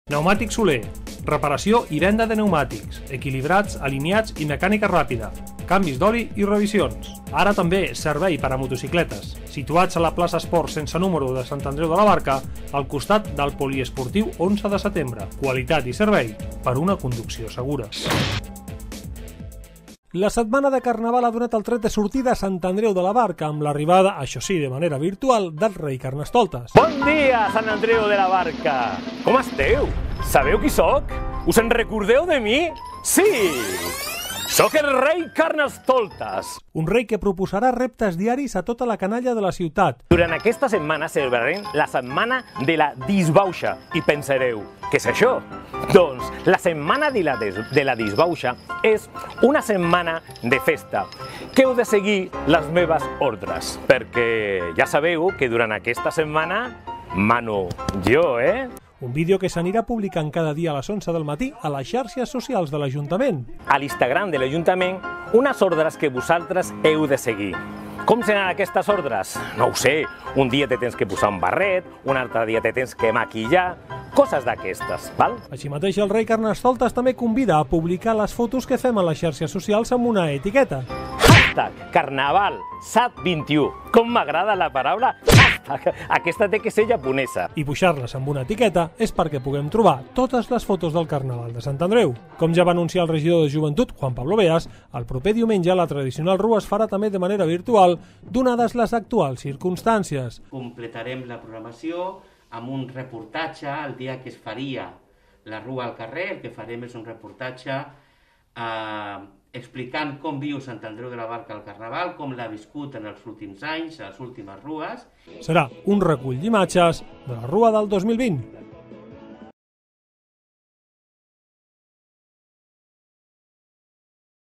Pneumàtic Soler. Reparació i venda de pneumàtics, equilibrats, alineats i mecànica ràpida, canvis d'oli i revisions. Ara també servei per a motocicletes, situats a la plaça Esport sense número de Sant Andreu de la Barca, al costat del poliesportiu 11 de setembre. Qualitat i servei per una conducció segura. La setmana de Carnaval ha donat el tret de sortida a Sant Andreu de la Barca amb l'arribada, això sí, de manera virtual, del rei Carnestoltes. Bon dia, Sant Andreu de la Barca! Com esteu? Sabeu qui sóc? Us en recordeu de mi? Sí! Sóc el rei Carnestoltes! Un rei que proposarà reptes diaris a tota la canalla de la ciutat. Durant aquesta setmana celebrarem la setmana de la disbauxa i pensareu, què és això? Doncs la setmana de la disbauxa és una setmana de festa que heu de seguir les meves ordres, perquè ja sabeu que durant aquesta setmana mano jo, Un vídeo que s'anirà publicant cada dia a les 11 del matí a les xarxes socials de l'Ajuntament. A l'Instagram de l'Ajuntament, unes ordres que vosaltres heu de seguir. Com seran aquestes ordres? No ho sé, un dia te tens que posar un barret, un altre dia te tens que maquillar, coses d'aquestes, val? Així mateix, el rei Carnestoltes també convida a publicar les fotos que fem a les xarxes socials amb una etiqueta. Carnaval SAT21. Com m'agrada la paraula hashtag. Aquesta té que ser japonesa. I pujar-les amb una etiqueta és perquè puguem trobar totes les fotos del Carnaval de Sant Andreu. Com ja va anunciar el regidor de Joventut, Juan Pablo Beas, el proper diumenge la tradicional rua es farà també de manera virtual, donades les actuals circumstàncies. Completarem la programació amb un reportatge el dia que es faria la rua al carrer. El que farem és un reportatge explicant com viu Sant Andreu de la Barca al Carnaval, com l'ha viscut en els últims anys, a les últimes rues. Serà un recull d'imatges de la rua del 2020.